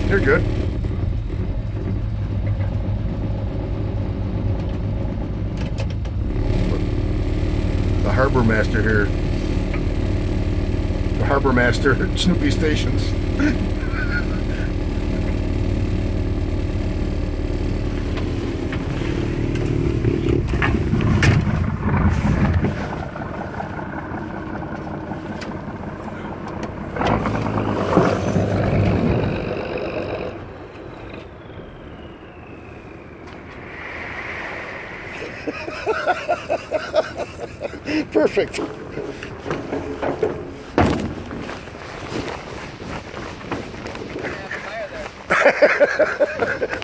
You're good. The harbor master here. The harbor master at Snoopy Stations. Perfect. Yeah, fire there.